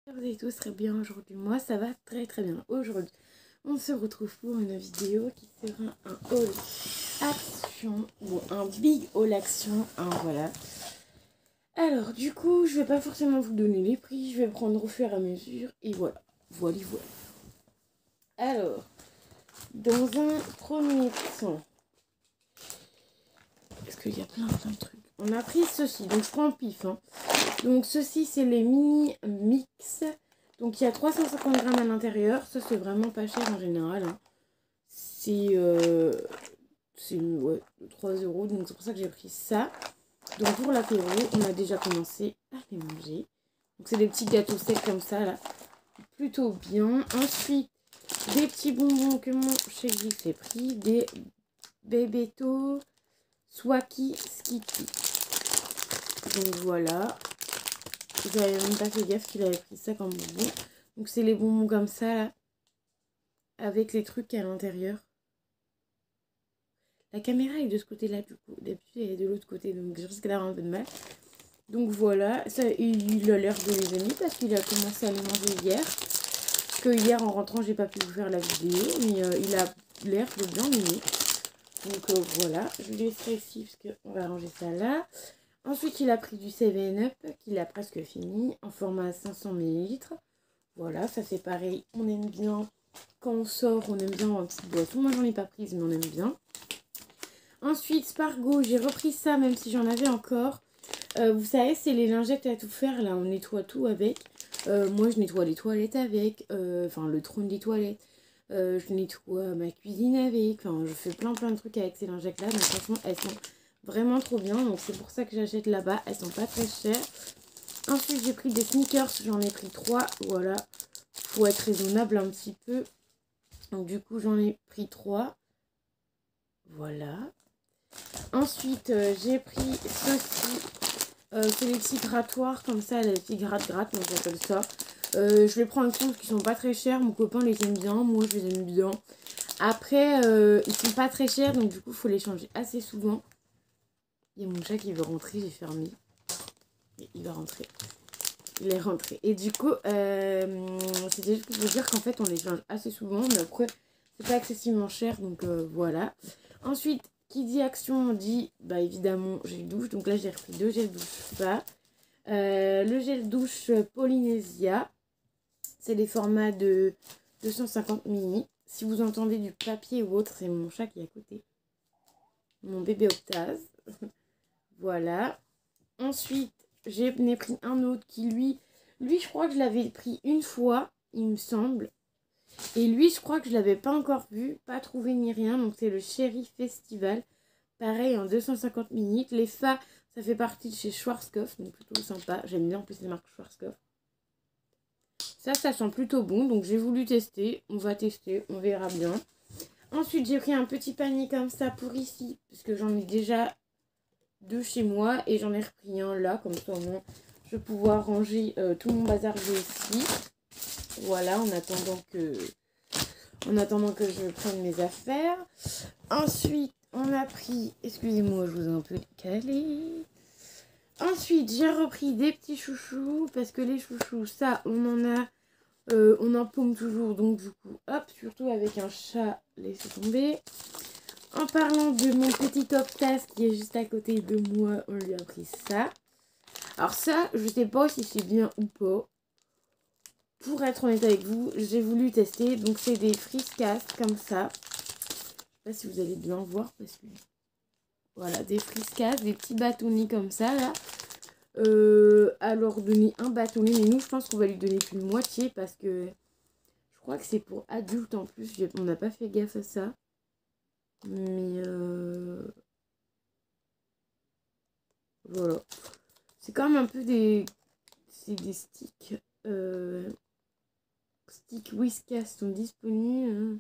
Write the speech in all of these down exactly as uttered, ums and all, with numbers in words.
Vous allez tous très bien aujourd'hui, moi ça va très très bien. Aujourd'hui, on se retrouve pour une vidéo qui sera un haul action, ou un big haul action, hein, voilà. Alors du coup, je vais pas forcément vous donner les prix, je vais prendre au fur et à mesure, et voilà, voilà, voilà. Alors, dans un premier temps, parce qu'il y a plein plein de trucs. On a pris ceci, donc je prends en pif, hein. Donc ceci c'est les mini mix. Donc il y a trois cent cinquante grammes à l'intérieur. Ça c'est vraiment pas cher en général, hein. C'est euh, ouais, trois euros. Donc c'est pour ça que j'ai pris ça. Donc pour l'apéro, on a déjà commencé à les manger. Donc c'est des petits gâteaux secs comme ça là. Plutôt bien. Ensuite, des petits bonbons que mon chéri s'est pris. Des Bebeto Swaki Skitty. Donc voilà. J'avais même pas fait gaffe qu'il avait pris ça comme bonbon. Donc c'est les bonbons comme ça là. Avec les trucs à l'intérieur. La caméra est de ce côté là du coup. D'habitude elle est de l'autre côté. Donc je risque d'avoir un peu de mal. Donc voilà. Ça, il a l'air de les aimer parce qu'il a commencé à les manger hier. Parce que hier en rentrant j'ai pas pu vous faire la vidéo. Mais euh, il a l'air de bien aimer. Donc euh, voilà. Je lui laisserai ici parce qu'on va ranger ça là. Ensuite, il a pris du seven up qu'il a presque fini en format cinq cents millilitres. Voilà, ça c'est pareil. On aime bien, quand on sort, on aime bien en petite boisson. Moi, j'en ai pas prise, mais on aime bien. Ensuite, Spargo, j'ai repris ça, même si j'en avais encore. Euh, vous savez, c'est les lingettes à tout faire. Là, on nettoie tout avec. Euh, moi, je nettoie les toilettes avec. Euh, enfin, le trône des toilettes. Euh, je nettoie ma cuisine avec. Enfin, je fais plein plein de trucs avec ces lingettes-là. Donc, franchement, elles sont vraiment trop bien, donc c'est pour ça que j'achète là-bas. Elles sont pas très chères. Ensuite j'ai pris des sneakers, j'en ai pris trois. Voilà, faut être raisonnable un petit peu. Donc du coup j'en ai pris trois. Voilà. Ensuite euh, j'ai pris ceci. Euh, c'est les petits grattoirs comme ça, les petits gratte-gratte, donc j'appelle ça. Euh, je les prends en compte parce qu'ils sont pas très chers. Mon copain les aime bien, moi je les aime bien. Après euh, ils sont pas très chers, donc du coup il faut les changer assez souvent. Il y a mon chat qui veut rentrer, j'ai fermé. Et il va rentrer. Il est rentré. Et du coup, euh, c'était juste pour vous dire qu'en fait, on les change assez souvent. Mais après, c'est pas excessivement cher. Donc euh, voilà. Ensuite, qui dit action dit, bah évidemment, gel douche. Donc là, j'ai repris deux gels douche pas. Euh, le gel douche Polynesia. C'est les formats de deux cent cinquante millilitres. Si vous entendez du papier ou autre, c'est mon chat qui est à côté. Mon bébé Octave. Voilà. Ensuite, j'ai pris un autre qui, lui, lui, je crois que je l'avais pris une fois, il me semble. Et lui, je crois que je l'avais pas encore vu, pas trouvé ni rien. Donc, c'est le Cherry Festival. Pareil, en deux cent cinquante millilitres. Les Fa, ça fait partie de chez Schwarzkopf, donc plutôt sympa. J'aime bien en plus les marques Schwarzkopf. Ça, ça sent plutôt bon, donc j'ai voulu tester. On va tester, on verra bien. Ensuite, j'ai pris un petit panier comme ça pour ici, parce que j'en ai déjà deux chez moi et j'en ai repris un là, comme ça au moins je vais pouvoir ranger euh, tout mon bazar ici. Voilà, en attendant que en attendant que je prenne mes affaires. Ensuite, on a pris, excusez-moi, je vous ai un peu décalé. Ensuite, j'ai repris des petits chouchous parce que les chouchous, ça, on en a, euh, on en paume toujours, donc du coup, hop, surtout avec un chat, laissez tomber. En parlant de mon petit Octave qui est juste à côté de moi, on lui a pris ça. Alors ça, je sais pas si c'est bien ou pas. Pour être honnête avec vous, j'ai voulu tester. Donc c'est des friskas comme ça. Je sais pas si vous allez bien voir parce que... Voilà, des friskas, des petits bâtonnets comme ça là. Euh, alors donner un bâtonnet, mais nous je pense qu'on va lui donner qu'une moitié parce que je crois que c'est pour adultes en plus. On n'a pas fait gaffe à ça. Mais euh... voilà. C'est quand même un peu des... C'est des sticks. Euh... Sticks Whiskas sont disponibles.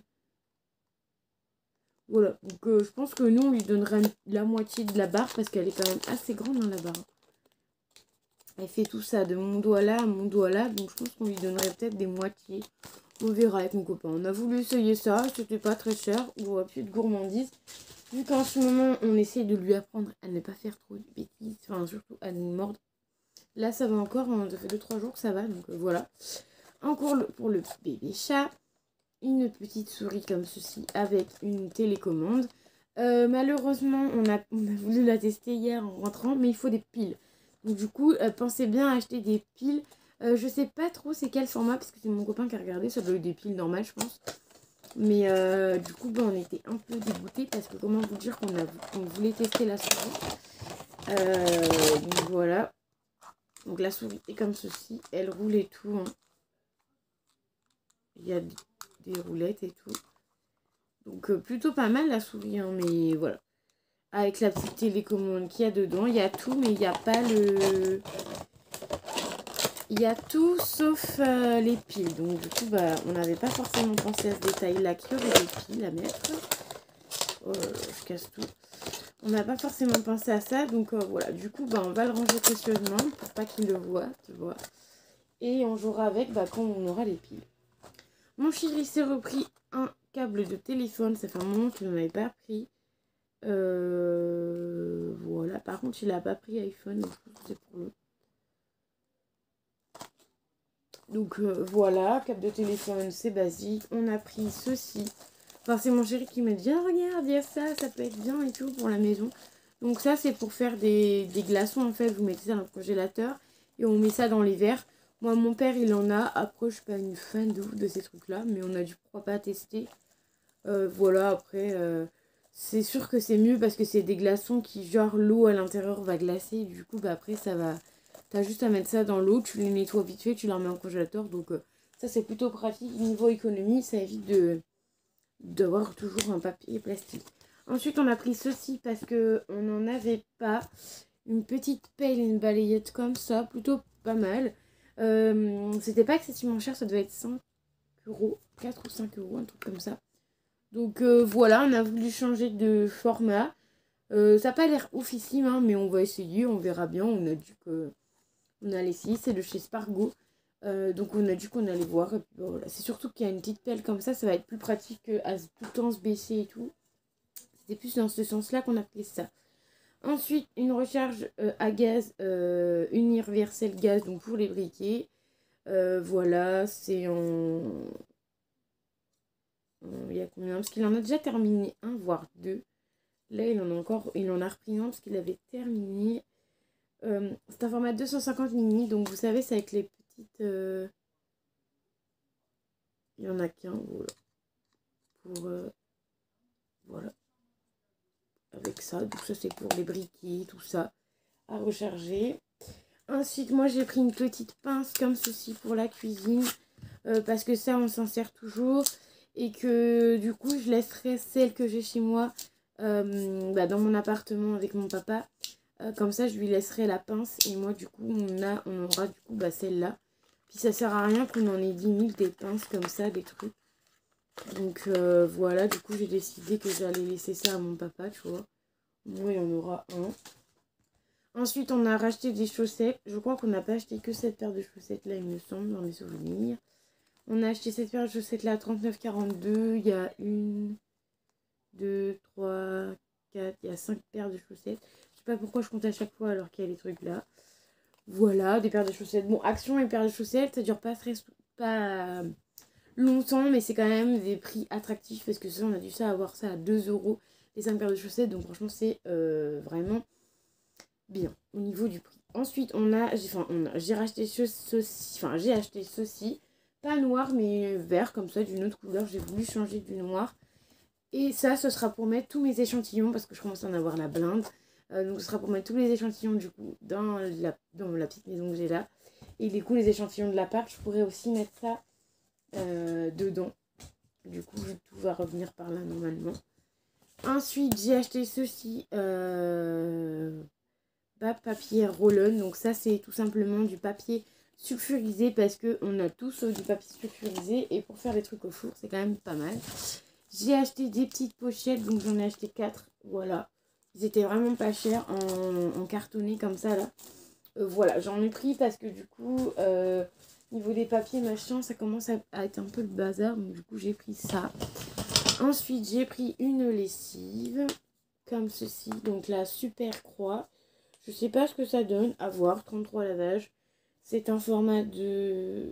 Voilà. Donc euh, je pense que nous, on lui donnera la moitié de la barre parce qu'elle est quand même assez grande dans la barre. Elle fait tout ça de mon doigt là à mon doigt là. Donc je pense qu'on lui donnerait peut-être des moitiés. On verra avec mon copain. On a voulu essayer ça. C'était pas très cher. On voit plus de gourmandise. Vu qu'en ce moment, on essaie de lui apprendre à ne pas faire trop de bêtises. Enfin, surtout à nous mordre. Là, ça va encore, hein, ça fait deux trois jours que ça va, donc euh, voilà. Encore le, pour le bébé chat, une petite souris comme ceci avec une télécommande. Euh, malheureusement, on a, on a voulu la tester hier en rentrant, mais il faut des piles. Donc du coup, euh, pensez bien à acheter des piles. Euh, je sais pas trop c'est quel format, parce que c'est mon copain qui a regardé, ça doit être des piles normales, je pense. Mais euh, du coup, bah, on était un peu dégoûtés, parce que comment vous dire qu'on a, on voulait tester la souris. Euh, donc voilà. Donc la souris est comme ceci, elle roule et tout. Hein. Il y a des roulettes et tout. Donc euh, plutôt pas mal la souris, hein, mais voilà. Avec la petite télécommande qu'il y a dedans, il y a tout, mais il n'y a pas le... Il y a tout sauf euh, les piles. Donc du coup, bah, on n'avait pas forcément pensé à ce détail-là qu'il y aurait des piles à mettre. Oh, je casse tout. On n'a pas forcément pensé à ça, donc euh, voilà. Du coup, bah, on va le ranger précieusement pour pas qu'il le voit, tu vois. Et on jouera avec bah, quand on aura les piles. Mon chéri s'est repris un câble de téléphone. Ça fait un moment qu'il n'en avait pas pris. Euh, voilà. Par contre, il n'a pas pris iPhone. Donc, je pense que c'est pour l'autre. Donc euh, voilà. Câble de téléphone, c'est basique. On a pris ceci. Enfin, c'est mon chéri qui m'a dit ah, regarde, il y a ça. Ça peut être bien et tout pour la maison. Donc ça, c'est pour faire des, des glaçons. En fait, vous mettez ça dans le congélateur. Et on met ça dans les verres. Moi, mon père, il en a. Après, je suis pas une fan de ouf de ces trucs-là. Mais on a dû, pourquoi pas, tester. Euh, voilà, après, euh, c'est sûr que c'est mieux parce que c'est des glaçons qui, genre, l'eau à l'intérieur va glacer. Du coup, bah, après, ça va... T'as juste à mettre ça dans l'eau, tu les nettoies vite fait, tu les remets en congélateur. Donc, euh, ça, c'est plutôt pratique. Niveau économie, ça évite de d'avoir toujours un papier plastique. Ensuite, on a pris ceci parce que on n'en avait pas. Une petite pelle et une balayette comme ça, plutôt pas mal. Euh, C'était pas excessivement cher, ça devait être cinq euros, quatre ou cinq euros, un truc comme ça. Donc euh, voilà, on a voulu changer de format. Euh, ça n'a pas l'air oufissime, hein, mais on va essayer, on verra bien. On a dit que on allait essayer, c'est de chez Spargo. Euh, donc on a dit qu'on allait voir. Et puis, bah, voilà. C'est surtout qu'il y a une petite pelle comme ça, ça va être plus pratique qu'à tout le temps se baisser et tout. C'était plus dans ce sens-là qu'on a pris ça. Ensuite, une recharge euh, à gaz euh, universel gaz, donc pour les briquets. Euh, voilà, c'est en... Il y a combien? Parce qu'il en a déjà terminé un, voire deux. Là, il en a encore, il en a repris un parce qu'il avait terminé. Euh, c'est un format deux cent cinquante mini, donc vous savez, c'est avec les petites... Euh... Il y en a qu'un, voilà. Pour... Euh... Voilà. Avec ça, donc ça, c'est pour les briquets, tout ça, à recharger. Ensuite, moi, j'ai pris une petite pince comme ceci pour la cuisine. Euh, parce que ça, on s'en sert toujours. Et que, du coup, je laisserai celle que j'ai chez moi euh, bah, dans mon appartement avec mon papa. Euh, comme ça, je lui laisserai la pince. Et moi, du coup, on, a, on aura du coup bah, celle-là. Puis ça sert à rien qu'on en ait dix mille des pinces comme ça, des trucs. Donc euh, voilà, du coup, j'ai décidé que j'allais laisser ça à mon papa, tu vois. Moi, il y en aura un. Ensuite, on a racheté des chaussettes. Je crois qu'on n'a pas acheté que cette paire de chaussettes-là, il me semble, dans mes souvenirs. On a acheté cette paire de chaussettes-là à trente-neuf quarante-deux. Il y a une, deux, trois, quatre, il y a cinq paires de chaussettes. Je sais pas pourquoi je compte à chaque fois alors qu'il y a les trucs là. Voilà, des paires de chaussettes. Bon, Action et paires de chaussettes, ça dure pas très pas longtemps, mais c'est quand même des prix attractifs parce que ça, on a dû ça avoir ça à deux euros les cinq paires de chaussettes. Donc franchement, c'est euh, vraiment bien au niveau du prix. Ensuite, on a, enfin, on a, j'ai racheté ceci, enfin, j'ai acheté ceci, pas noir mais vert comme ça, d'une autre couleur. J'ai voulu changer du noir. Et ça, ce sera pour mettre tous mes échantillons parce que je commence à en avoir la blinde. Euh, donc, ce sera pour mettre tous les échantillons du coup dans la, dans la petite maison que j'ai là. Et du coup, les échantillons de l'appart, je pourrais aussi mettre ça euh, dedans. Du coup, tout va revenir par là normalement. Ensuite, j'ai acheté ceci. Euh, papier roll-on. Donc ça, c'est tout simplement du papier sulfurisé parce qu'on a tous du papier sulfurisé. Et pour faire des trucs au four, c'est quand même pas mal. J'ai acheté des petites pochettes, donc j'en ai acheté quatre, voilà. Ils étaient vraiment pas chers en, en cartonné comme ça, là. Euh, voilà, j'en ai pris parce que du coup, euh, niveau des papiers, machin, ça commence à, à être un peu le bazar. Donc du coup, j'ai pris ça. Ensuite, j'ai pris une lessive, comme ceci. Donc la Super Croix. Je sais pas ce que ça donne, à voir, trente-trois lavages. C'est un format de...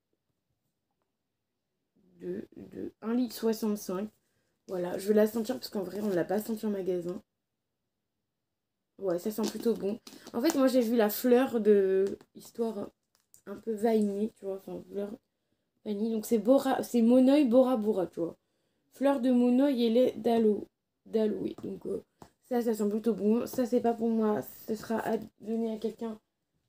de, de un litre soixante-cinq. Voilà, je vais la sentir parce qu'en vrai, on ne l'a pas senti en magasin. Ouais, ça sent plutôt bon. En fait, moi, j'ai vu la fleur de... histoire un peu vanille, tu vois. Enfin, fleur vanille. Donc, c'est Bora... c'est Monoï Bora Bora, tu vois. Fleur de Monoï et lait d'aloe. D'aloe. Donc, euh, ça, ça sent plutôt bon. Ça, c'est pas pour moi. Ce sera à donner à quelqu'un.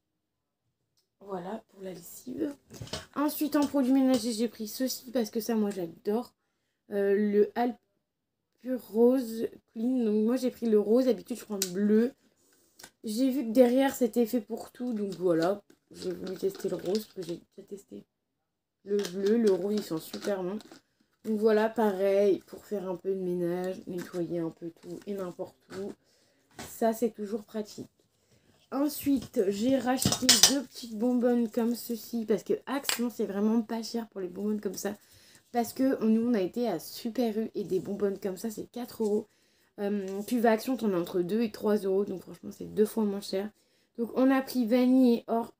Voilà, pour la lessive. Ensuite, en produit ménager, j'ai pris ceci parce que ça, moi, j'adore. Euh, le Alpure Rose Clean. Donc, moi, j'ai pris le rose. D'habitude, je prends le bleu. J'ai vu que derrière, c'était fait pour tout. Donc, voilà. J'ai voulu tester le rose parce que j'ai déjà testé le bleu. Le rose, ils sont super bons. Donc, voilà, pareil, pour faire un peu de ménage, nettoyer un peu tout et n'importe où. Ça, c'est toujours pratique. Ensuite, j'ai racheté deux petites bonbonnes comme ceci. Parce que Action, c'est vraiment pas cher pour les bonbonnes comme ça. Parce que nous, on a été à Super U et des bonbonnes comme ça, c'est quatre euros. Euh, Puva Action, t'en as entre deux et trois euros. Donc, franchement, c'est deux fois moins cher. Donc, on a pris vanille et or...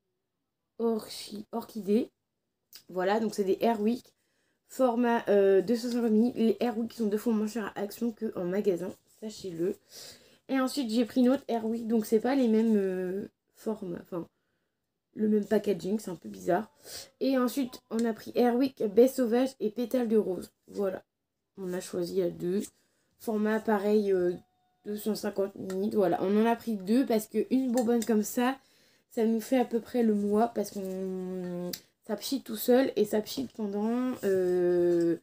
orchi... orchidée. Voilà, donc c'est des Airwick. Format euh, deux cent cinquante millilitres. Les Airwick sont deux fois moins chers à Action qu'en magasin. Sachez-le. Et ensuite, j'ai pris une autre Airwick. Donc, c'est pas les mêmes euh, formes. Enfin, le même packaging. C'est un peu bizarre. Et ensuite, on a pris Airwick, baie sauvage et pétales de rose. Voilà. On a choisi à deux. Format pareil, euh, deux cent cinquante millilitres. Voilà. On en a pris deux parce qu'une bonbonne comme ça, ça nous fait à peu près le mois. Parce qu'on... ça pchit tout seul. Et ça pchit pendant... Euh,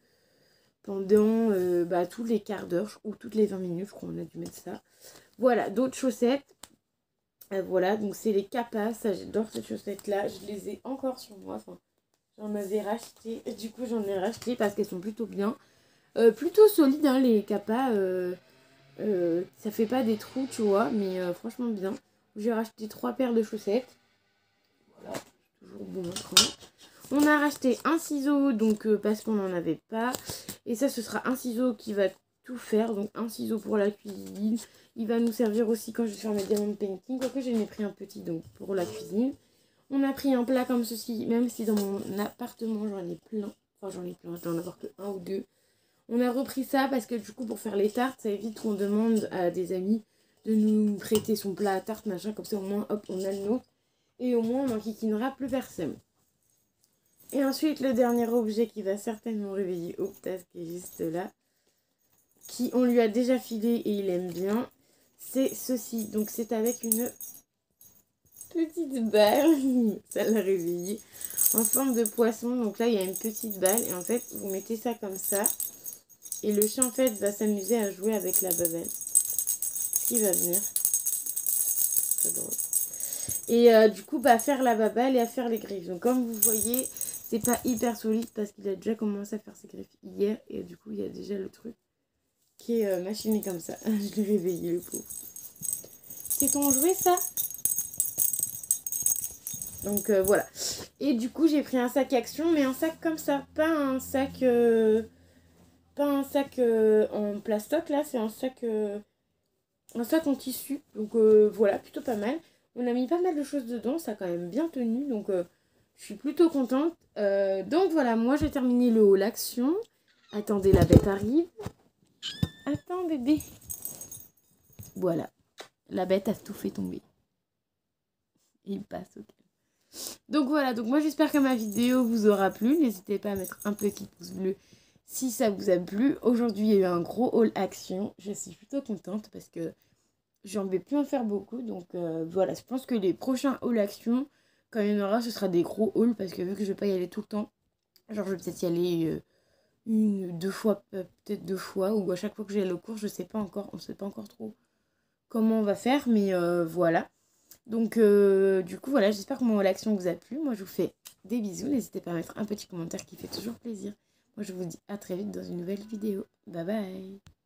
pendant euh, bah, tous les quarts d'heure ou toutes les vingt minutes, je crois qu'on a dû mettre ça. Voilà, d'autres chaussettes. Euh, voilà, donc c'est les Kappa. Ça, j'adore ces chaussettes-là. Je les ai encore sur moi. Enfin, j'en avais racheté. Du coup, j'en ai racheté parce qu'elles sont plutôt bien. Euh, plutôt solides, hein, les Kappa. Euh, euh, ça fait pas des trous, tu vois, mais euh, franchement bien. J'ai racheté trois paires de chaussettes. Voilà, toujours bon train. On a racheté un ciseau, donc euh, parce qu'on n'en avait pas. Et ça, ce sera un ciseau qui va tout faire. Donc un ciseau pour la cuisine. Il va nous servir aussi quand je vais faire mes diamond painting. Quoique j'en ai pris un petit donc pour la cuisine. On a pris un plat comme ceci, même si dans mon appartement j'en ai plein. Enfin j'en ai plein, je dois en avoir que un ou deux. On a repris ça parce que du coup pour faire les tartes, ça évite qu'on demande à des amis de nous prêter son plat à tarte, machin. Comme ça au moins hop on a le nôtre. Et au moins on n'enquiquinera plus personne. Et ensuite, le dernier objet qui va certainement réveiller Optas, qui est juste là, qui on lui a déjà filé et il aime bien, c'est ceci. Donc, c'est avec une petite balle, ça l'a réveillé, en forme de poisson. Donc là, il y a une petite balle et en fait, vous mettez ça comme ça. Et le chat, en fait, va s'amuser à jouer avec la babelle. Qui va venir. C'est drôle. Et euh, du coup, bah, faire la babelle et à faire les griffes. Donc, comme vous voyez... c'est pas hyper solide parce qu'il a déjà commencé à faire ses griffes hier. Et du coup, il y a déjà le truc qui est euh, machiné comme ça. Je l'ai réveillé, le pauvre. C'est ton jouet, ça? Donc, euh, voilà. Et du coup, j'ai pris un sac Action, mais un sac comme ça. Pas un sac... Euh, pas un sac euh, en plastoc, là. C'est un sac... Euh, un sac en tissu. Donc, euh, voilà, plutôt pas mal. On a mis pas mal de choses dedans. Ça a quand même bien tenu. Donc... Euh, je suis plutôt contente. Euh, donc voilà, moi j'ai terminé le haul Action. Attendez, la bête arrive. Attends bébé. Voilà. La bête a tout fait tomber. Il passe, ok. Donc voilà, donc moi j'espère que ma vidéo vous aura plu. N'hésitez pas à mettre un petit pouce bleu si ça vous a plu. Aujourd'hui il y a eu un gros haul Action. Je suis plutôt contente parce que j'en vais plus en faire beaucoup. Donc euh, voilà, je pense que les prochains haul Action... quand il y en aura, ce sera des gros hauls parce que vu que je vais pas y aller tout le temps, genre je vais peut-être y aller euh, une, deux fois, euh, peut-être deux fois, ou à chaque fois que j'ai le cours, je sais pas encore, on sait pas encore trop comment on va faire, mais euh, voilà. Donc euh, du coup voilà, j'espère que mon action vous a plu. Moi je vous fais des bisous, n'hésitez pas à mettre un petit commentaire qui fait toujours plaisir. Moi je vous dis à très vite dans une nouvelle vidéo. Bye bye.